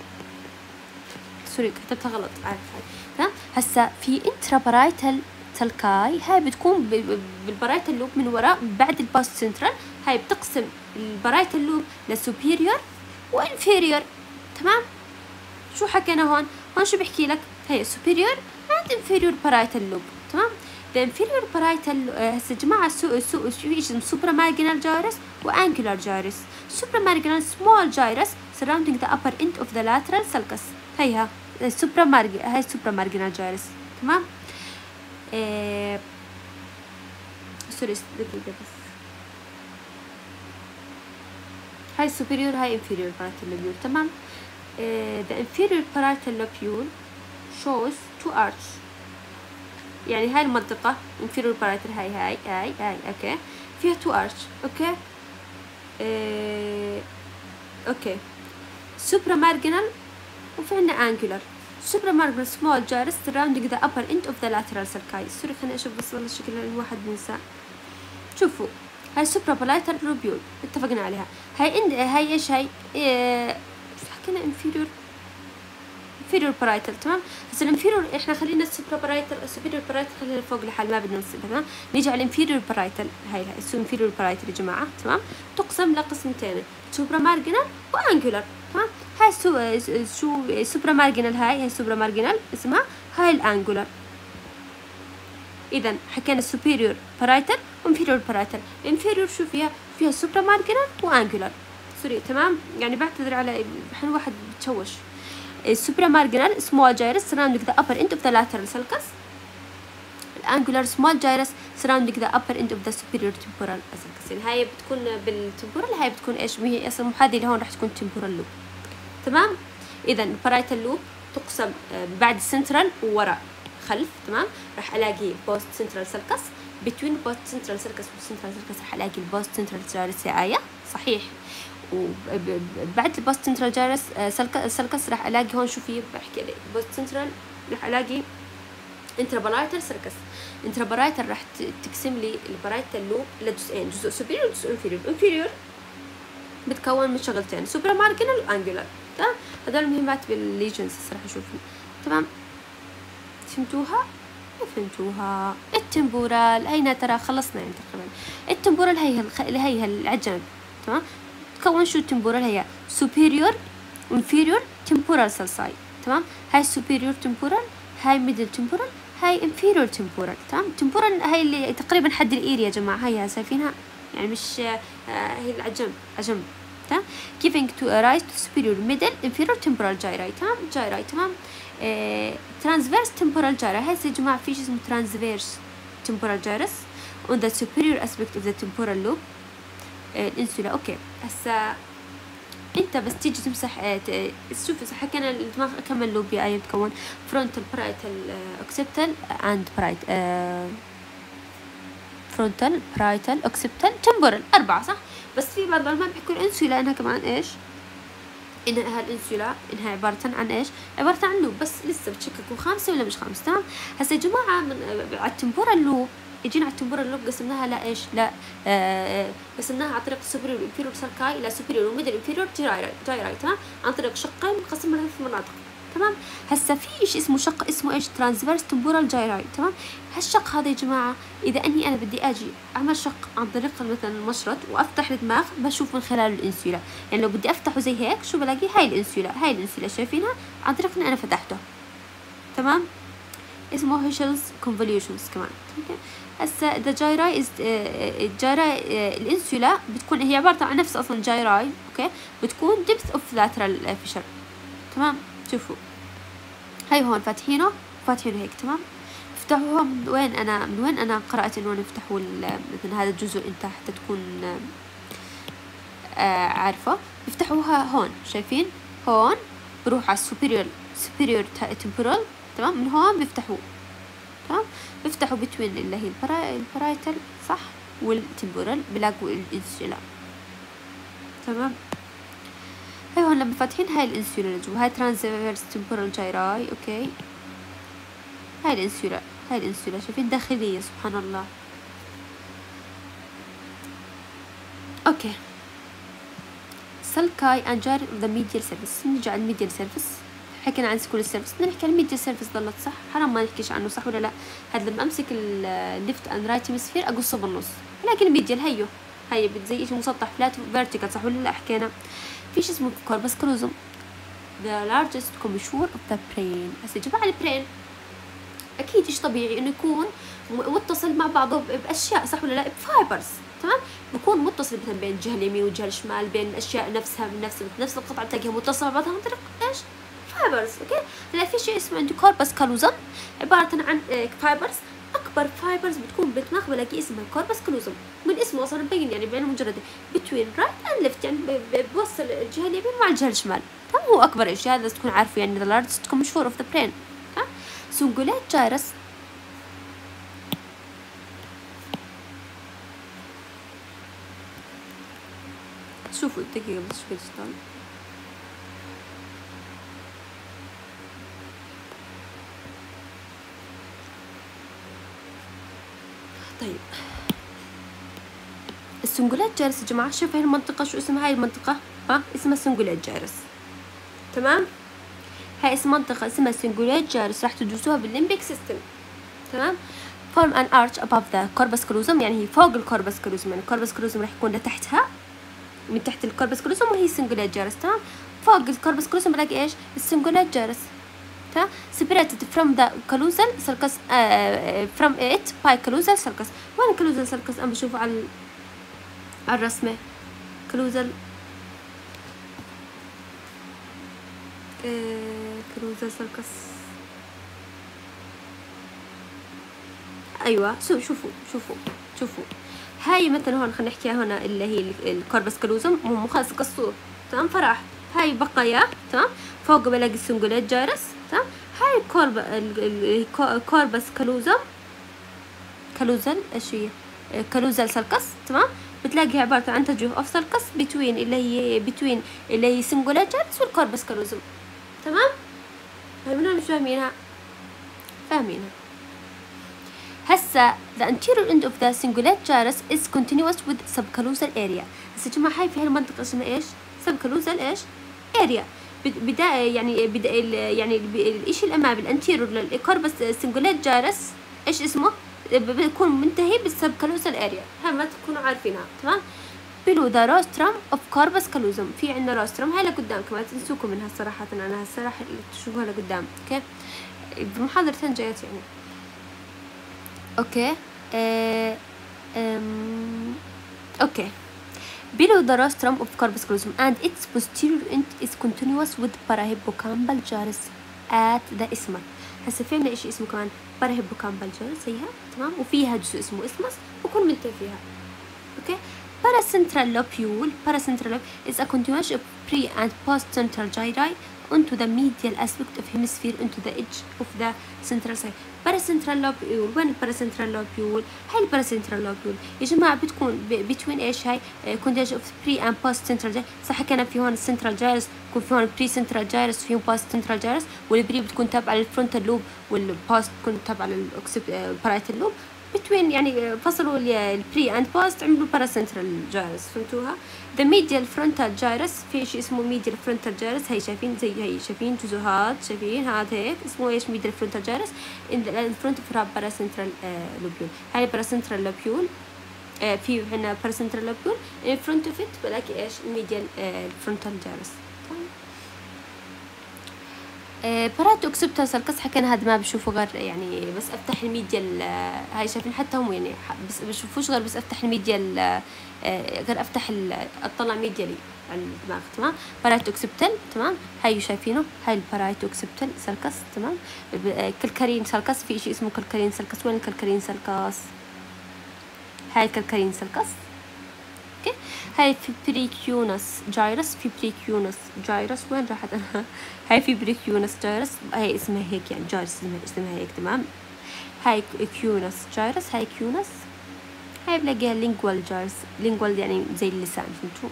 سوري كتبتها غلط عارف هاي. تمام. هسا في انترا برايتال سلكاي. هاي بتكون بالبرايتال لوب من وراء بعد البوست سنترال. هاي بتقسم البرايتال لوب لسوبيريور وانفيريور. تمام. شو حكينا هون؟ هون شو بحكي لك؟ هي superior and inferior parietal lobe. تمام. the inferior parietal هسه جماعة سو سو شو اسمه supramarginal gyrus و angular gyrus. supramarginal small gyrus surrounding the upper end of the lateral sulcus. هيها supramarginal هاي supramarginal gyrus. تمام. ايه سوري دقيقة بس. هاي superior هاي inferior parietal lobule. تمام. Uh, the inferior parietal lobule shows two arches. يعني هاي المنطقة inferior parietal هاي هاي هاي هاي اوكي فيها two arches. اوكي uh, اوكي supramarginal وفي عنا angular. supramarginal small gyrus surrounding the upper end of the lateral sulci. سوري خليني اشوف بس والله شكل الواحد بينسى. شوفوا هاي supraparietal lobule اتفقنا عليها. هاي عند هاي ايش هاي اه حكينا inferior inferior parietal. تمام. هسه الانفيريور احنا خلينا السوبرا بارايتال السوبيريور بارايتال خلينا فوق لحال ما بدنا ننسبها. تمام. نيجي على الانفيريور بارايتال. هاي هاي السو انفيريور بارايتال يا جماعه. تمام. تقسم لقسمتين سوبرا مارجنال وانجولار. تمام. هاي سو شو سوبرا مارجنال. هاي هاي سوبرا مارجنال اسمها. هاي الانجولار. اذا حكينا السوبيريور بارايتال وانفيريور بارايتال. الانفيريور شو فيها؟ فيها سوبرا مارجنال وانجولار. سوري. تمام. يعني بعتذر على حين واحد بتشوش. السوبرا مارجنال سمول جايرس surrounding the upper end of the lateral sulcus. الانجولار سمول جايرس surrounding the upper end of the superior temporal sulcus. يعني هاي بتكون بالتمبورال، هاي بتكون ايش؟ هي اصلا هذه اللي هون راح تكون temporal loop. تمام. اذا البارايتال لوب تقسم بعد السنترال ووراء خلف. تمام. راح الاقي بوست سنترال سلكس، بتوين بوست سنترال سلكس والسنترال سلكس راح الاقي البوست سنترال جايرس آية. صحيح. وبعد البوست سنترال جايرس سلكس راح الاقي هون، شوفي بحكي لك بوست سنترال راح الاقي انترابارايتال سلكس. انترابارايتال راح تقسم لي البارايتال لوب لجزئين، جزء سوبيريور وجزء انفيريور. انفيريور بتكون من شغلتين، سوبرا مارجنال وانجولار. تمام. هذول مهمات بالليجنز الصراحه. شوفي. تمام. فهمتوها؟ فهمتوها. التمبورال هينا ترى خلصنا يعني تقريبا. التمبورال هي الخ... هي العجنب. تمام. تكون شو التمبورال؟ هي superior inferior temporal sulci. تمام. هاي superior temporal، هاي middle temporal، هاي inferior temporal. تمام. temporal هاي اللي تقريبا حد الاير يا جماعه. هاي شايفينها يعني مش آه هي العجنب عجنب. تمام. giving to a rise to superior middle inferior temporal gyri. تمام. gyri. تمام. آه transverse temporal gyri. هاي يا جماعه في شيء اسمه transverse temporal gyrus on the superior aspect of the temporal lobe. آه الانسولا. اوكي. هسا انت بس تيجي تمسح آه شوف حكينا الدماغ كم اللوب يا ايه بتكون frontal parietal آه occipital and parietal آه frontal parietal occipital temporal. أربعة صح؟ بس في بعض العلماء بيحكوا الانسولا انها كمان ايش؟ انها الانسولا انها عبارة عن ايش؟ عبارة عن لوب، بس لسه بتشككوا خامسة ولا مش خامسة. تمام. هسا يا جماعة من على التمبورال لوب، يجينا على التمبورال لوب قسمناها لا ايش؟ لا آه قسمناها عن طريق السوبريور والانفيريور سالكاي الى سوبريور وميدل انفيريور جايراي. تمام. عن طريق شقين مقسمين ثلاث مناطق. تمام. هسا في شيء اسمه شق اسمه ايش؟ ترانسفيرس تمبورال جايراي. تمام. هالشق هذا يا جماعه اذا اني انا بدي اجي اعمل شق عن طريق مثلا المشرط وافتح الدماغ، بشوف من خلال الانسولا. يعني لو بدي افتحه زي هيك شو بلاقي؟ هاي الانسولا. هاي الانسولا شايفينها عن طريق اني انا فتحته. تمام. اسمه هيشلز كونفوليوشنز كمان. هسا ذا جايراي از الجايراي الانسولا بتكون هي عباره عن نفس اصلا جايراي. اوكي. بتكون ديبث اوف لاترال فيشر. تمام. شوفوا هاي هون فاتحينه فاتحينه هيك. تمام. افتحوها من وين انا من وين انا قرأت انه يفتحوا مثلا هذا الجزء انت حتى تكون آه عارفة. بيفتحوها هون شايفين هون بروح على السوبيريور سوبيريور تمبورال. تمام. من هون بيفتحوه. تمام. بيفتحوا بتوين اللي هي البارايتال صح والتمبورال بلاقوا الانسولا. تمام. هاي هون لما فاتحين هاي الانسولا اللي جوا، هاي ترانسفيرس تمبورال جايراي. اوكي. هاي الانسولا هاي الانسولا شايفين داخلية سبحان الله. اوكي. سلكاي and gyri of the medial surface. نرجع على الميديال سيرفيس. حكينا عن سكول السيرفيس، بدنا نحكي عن الميديال سيرفيس ضلت صح؟ حرام ما نحكيش عنه صح ولا لا؟ هذا لما امسك الليفت اند رايت هيمسفير اقصه بالنص، لكن الميديال هيو هي زي شيء مسطح فلات فيرتيكال صح ولا لا؟ حكينا في شيء اسمه كوربس كالوزوم the largest commissure of the brain. هسه يا جماعة البرين اكيد شيء طبيعي انه يكون متصل مع بعضه باشياء صح ولا لا؟ بفايبرز. تمام. بكون متصل مثلا بين الجهه اليمين والجهه الشمال، بين الاشياء نفسها من نفس نفس القطعه بتلاقيها متصله ببعضها عن طريق ايش؟ فايبرز. اوكي. هلا في شيء اسمه عندي كوربس كالوزم عباره عن فايبرز. اكبر فايبرز بتكون بالدماغ بلاقي اسمها كوربس كالوزم، من اسمه اصلا مبين يعني بعين مجرد بتوين رايت اند ليفت، يعني بوصل الجهه اليمين مع الجهه الشمال. تمام. هو اكبر شيء هذا تكون عارفه، يعني the largest commissure of the brain. ها سنجولات جايرس شوفوا دقيقة بس شوي تشتغل. طيب السنجولات جايرس يا جماعة شوفوا هاي المنطقة شو اسمها؟ هاي المنطقة ها اسمها سنجولات جايرس. تمام. هاي اسم منطقة اسمها سنجولات جايرس راح تدرسوها بالليمبيك سيستم. تمام. form an arch above the corpus callosum، يعني هي فوق الكوربس كالوزم، يعني الكوربس كالوزم راح يكون لتحتها من تحت الكوربس كالوزم وهي سنجولات جايرس. تمام. فوق الكوربس كالوزم بلاقي ايش؟ السنجولات جايرس. تمام. separated from the callosal sulcus uh, from it by callosal sulcus. وين الكالوزال سلكس؟ انا بشوفه على على الرسمة. كالوزال آه كالوزال سالكس. ايوه شوفوا شوفوا شوفوا هاي مثلا هون خلينا نحكيها هنا اللي هي الكوربس كالوزم، مو خلص قصور تمام. فراح هاي بقايا تمام، فوق بلاقي السنجولات جايرس تمام. هاي الكورب الكوربس كالوزم كالوزل ايش هي كالوزال سالكس تمام. بتلاقي عبارة عن تجويف اوف سالكس بتوين اللي هي بتوين اللي هي سنجولات جايرس والكوربس كالوزم تمام. هاي منهم مش فاهمينها؟ فاهمينها. هسا the anterior end of the cingulate gyrus is continuous with subcallosal area. هسا جماعة هاي في هالمنطقة اسمها ايش؟ subcallosal ايش؟ area. بداية يعني بدا يعني الاشي الامامي الانتيريور للكوربس cingulate gyrus ايش اسمه؟ بيكون منتهي بالسبكالوزال اريا. هاي ما تكونوا عارفينها تمام. below the rostrum of corpus callosum في عندنا rostrum. هاي لقدامكم ما تنسوكم منها صراحة. انا هسا راح تشوفوها لقدام اوكي بمحاضرتين جايات يعني اوكي. آه أم اوكي below the rostrum of corpus callosum and its posterior end is continuous with parahippocampal gyrus at the isthmus. هسه في عندنا اشي اسمه كمان parahippocampal gyrus هيها تمام، وفيها جزء اسمه isthmus وكل منتهي فيها اوكي. paracentral lobule paracentral lobule is a continuation of pre and post central gyri onto the medial aspect of hemisphere into the edge of the central side. paracentral lobule وين الباراسنترال lobule؟ هاي الباراسنترال lobule يا جماعة بتكون بتوين ايش هاي continuation of pre and post central gyri. صح حكينا في هون السنترال جايرس، يكون في هون pre central gyri وفي هون post central gyri، والبري بتكون تابعة للفرونتال لوب والبوست بتكون تابعة للبارايتال لوب. بتوين يعني فصلوا البري اند بوست عملوا باراسنترال جايرس. فهمتوها؟ ذا ميديال فرونتال جايرس في شيء اسمه ميديال فرونتال جايرس. هي شايفين زي هي شايفين جزوهات شايفين هذا هيك اسمه ايش ميديال فرونتال جايرس. الفرونت فيها باراسنترال لوبيول. هاي باراسنترال لوبيول في عندنا باراسنترال لوبيول الفرونت اوف ات بلاقي ايش ميديال فرونتال جايرس. براتو اكسبتال سالكس حكينا هذا ما بشوفه غير يعني بس افتح الميديال. هاي شايفين حتى هم يعني بس بشوفوش غير بس افتح الميديال غير افتح اطلع ميديالي على الدماغ تمام. براتو اكسبتال تمام. هاي شايفينه هاي البرايتو اكسبتال سالكس تمام. كلكرين سالكس في شيء اسمه كلكرين سالكس. وين الكلكرين سالكس؟ هاي الكلكرين سالكس اوكي. هاي في بريكيونس جايرس في بريكيونس جايرس وين راحت انا؟ هاي في بريكيونس جايرس هاي اسمها هيك يعني جايرس اسمها هيك تمام. هاي كيونس جايرس هاي كيونس. هاي بلاقيها لينجوال جايرس. لينجوال يعني زي اللسان فهمتوا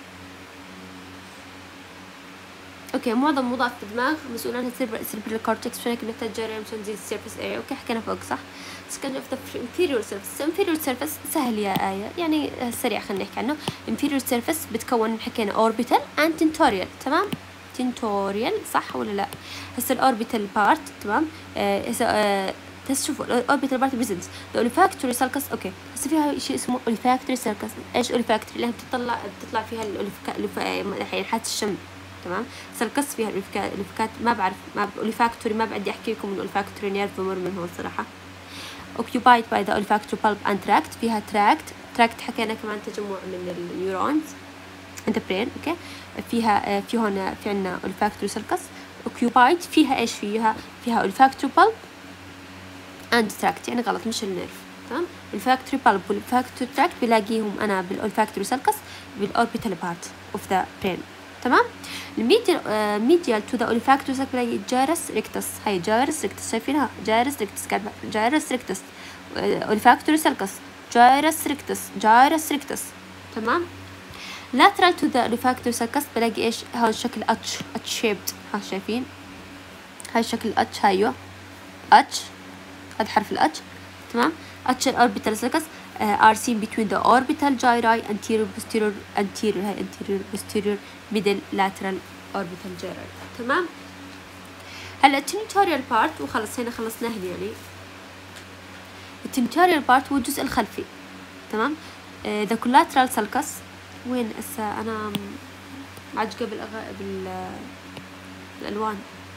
اوكي. معظم موضوع في الدماغ مسؤول عنها السيربرال كورتكس عشان هيك نحتاج جري مشان زي السيرفس اريا اوكي. حكينا فوق صح. سكن اوف ذا inferior surface. inferior surface سهل يا آية يعني سريع خلينا نحكي عنه. inferior surface بتكون حكينا orbital and tentorial تمام. tentorial صح ولا لا؟ هسه الاوربيتال بارت تمام. آه هسه آه تشوفوا الاوربيتال بارت بريزنت the olfactory sulcus اوكي. هسه فيها شيء اسمه olfactory sulcus. ايش olfactory؟ اللي بتطلع بتطلع فيها الحين حاسه الشم تمام. سلكس فيها الولفكات ما بعرف ما olfactory ما بدي احكي لكم من olfactory نيرف بمر من هون صراحه. occupied by the olfactory bulb and tract. فيها tract tract حكينا كمان تجمع من النيورونز in the brain اوكي. فيها في هون في عندنا olfactory sulcus occupied. فيها ايش فيها؟ فيها olfactory bulb and tract يعني غلط مش النيرف تمام. olfactory bulb والolfactory tract بلاقيهم انا بالolfactory sulcus بالorbital part of the brain تمام. الميديال ميديال تو ذا olfactory sulcus بلاقي جارس ريكتس. هاي جارس ريكتس شايفينها جارس ريكتس كاتبه جارس ريكتس olfactory sulcus جارس ريكتس جارس ريكتس تمام. lateral to the olfactory sulcus بلاقي ايش هون شكل اتش اتش شيبد. ها شايفين هاي شكل اتش هايو اتش هذا حرف الاتش تمام. اتش الاوربيتال sulcus uh, are seen between the orbital gyri anterior posterior anterior هاي anterior posterior middle lateral orbital gyri تمام. هلا التنتوريال بارت وخلص هنا خلصناه يعني. التنتوريال بارت هو الجزء الخلفي تمام. uh, the collateral sulcus وين هسه انا معجقه بالأغ... بال بالالوان.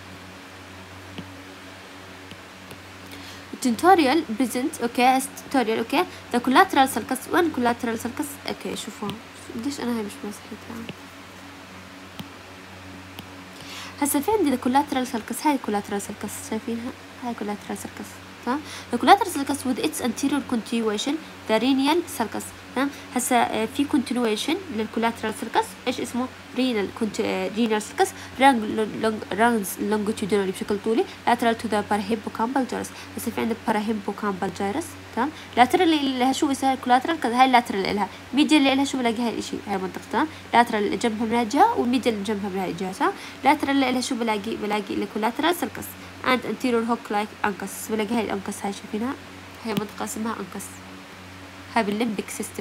التنتوريال بريزنت اوكي التنتوريال اوكي. ذا كولاترال سلكس وين كولاترال سلكس اوكي. شوفوا ليش انا هاي مش مسحتها. هسه في عندي الكولاترال سلكس. هاي الكولاترال سلكس شايفينها؟ هاي الكولاترال سلكس تمام. الكولاترال سلكس with its anterior continuation the renial sulcus تمام. هسه في continuation للكولاترال سلكس ايش اسمه؟ renal renal sulcus runs longitudinally بشكل طولي lateral to the parahippocampal gyrus. هسه في عندك parahippocampal gyrus تمام. lateral اللي لها شو اسمها الكولاترال كذا. هاي اللاترال اللي لها. ميديال اللي لها شو بلاقي هاي الاشي هاي المنطقة تمام. lateral اللي جنبها من هاي الجهة والميديال اللي جنبها من هاي الجهة تمام. lateral اللي لها شو بلاقي؟ بلاقي الكولاترال سلكس and anterior hook like uncus. بلاقي هاي الانكس هاي شايفينها؟ هاي منطقة اسمها انكس. هاي بالليمبيك سيستم.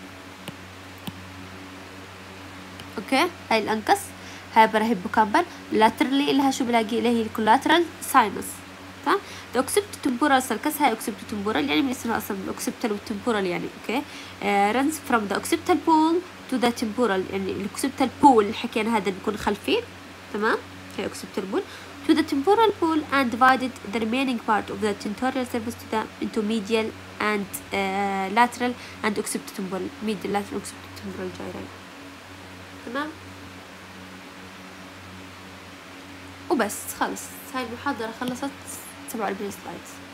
اوكي هاي الانكس. هاي براهيبوكامبال. لاترالي لها شو بلاقي؟ اللي هي الكولاترال ساينس تمام. الاوكسيبتو تمبورال سلكس. هاي اوكسيبتو تمبورال يعني من اسمها اصلا الاوكسيبتال والتمبورال يعني اوكي. رنز فروم ذا اوكسيبتال بول تو ذا تمبورال يعني الاوكسيبتال بول اللي حكينا هذا بيكون خلفي تمام. هاي اوكسيبتال بول to the temporal pole and divided the remaining part of the tentorial surface to the into medial and uh, lateral and occipitotemporal medial lateral occipitotemporal gyri تمام. وبس خلص هاي المحاضرة خلصت. سبعة وأربعين سلايد.